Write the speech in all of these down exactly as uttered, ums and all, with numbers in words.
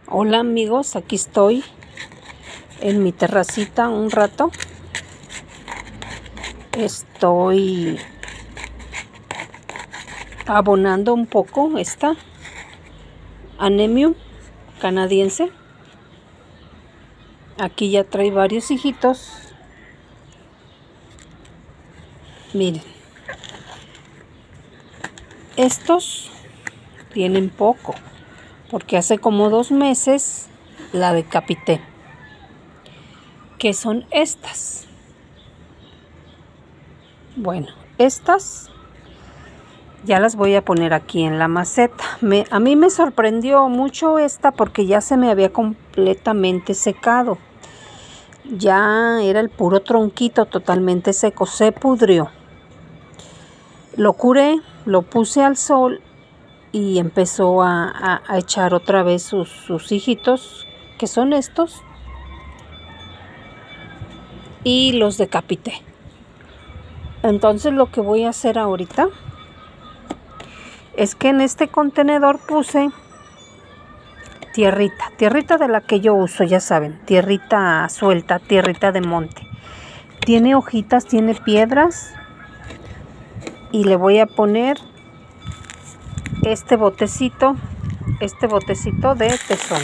Hola amigos, aquí estoy en mi terracita un rato. Estoy abonando un poco esta Anemone canadiense. Aquí ya trae varios hijitos. Miren, estos tienen poco, porque hace como dos meses la decapité. ¿Qué son estas? Bueno, estas ya las voy a poner aquí en la maceta. Me, a mí me sorprendió mucho esta porque ya se me había completamente secado. Ya era el puro tronquito totalmente seco, se pudrió. Lo curé, lo puse al sol y empezó a, a, a echar otra vez sus, sus hijitos, que son estos, y los decapité. Entonces lo que voy a hacer ahorita es que en este contenedor puse tierrita, tierrita de la que yo uso, ya saben, tierrita suelta, tierrita de monte. Tiene hojitas, tiene piedras, y le voy a poner este botecito, este botecito de tesón.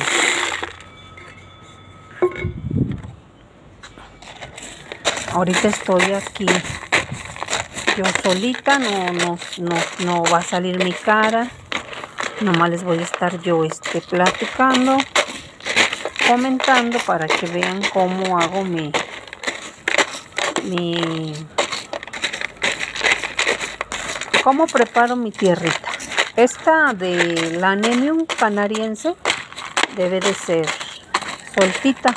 Ahorita estoy aquí yo solita, no, no, no, no va a salir mi cara, nomás les voy a estar yo este, platicando, comentando para que vean cómo hago mi, mi, cómo preparo mi tierrita. Esta de la Anemone canadiense debe de ser sueltita.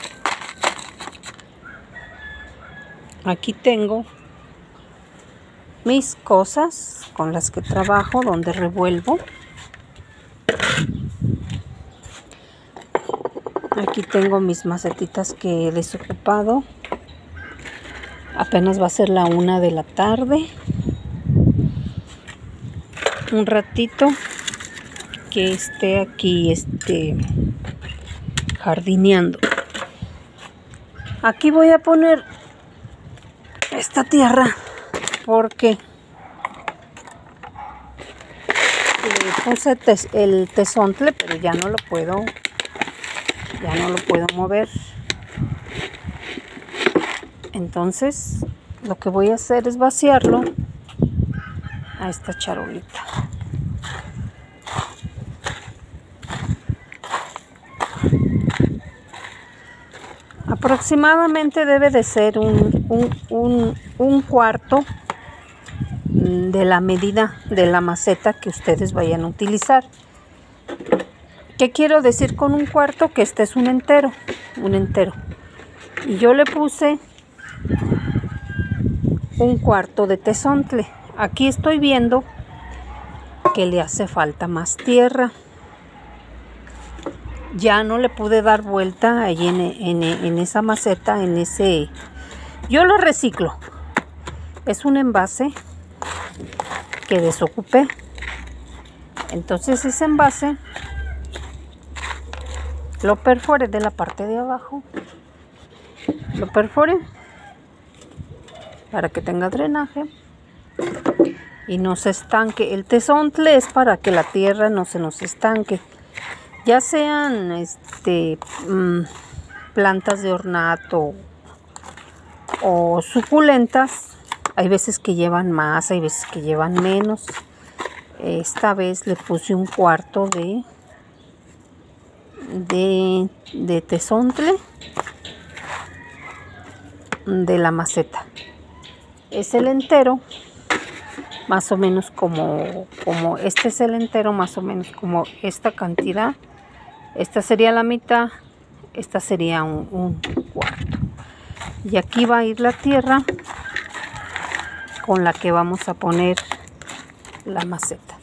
Aquí tengo mis cosas con las que trabajo, donde revuelvo. Aquí tengo mis macetitas que he desocupado. Apenas va a ser la una de la tarde. Un ratito que esté aquí este, jardineando. Aquí voy a poner esta tierra porque le puse tes, el tesontle, pero ya no lo puedo ya no lo puedo mover. Entonces lo que voy a hacer es vaciarlo a esta charolita. Aproximadamente debe de ser un, un, un, un cuarto de la medida de la maceta que ustedes vayan a utilizar. ¿Qué quiero decir con un cuarto? Que este es un entero, un entero. Y yo le puse un cuarto de tesontle. Aquí estoy viendo que le hace falta más tierra. Ya no le pude dar vuelta ahí en, en, en esa maceta, en ese... Yo lo reciclo. Es un envase que desocupé. Entonces ese envase lo perforé de la parte de abajo. Lo perforé para que tenga drenaje y no se estanque. El tesontle es para que la tierra no se nos estanque. Ya sean este, mmm, plantas de ornato o suculentas, hay veces que llevan más, hay veces que llevan menos. Esta vez le puse un cuarto de, de, de tesontle de la maceta. Es el entero, más o menos como, como este es el entero, más o menos como esta cantidad. Esta sería la mitad, esta sería un, un cuarto. Y aquí va a ir la tierra con la que vamos a poner la maceta.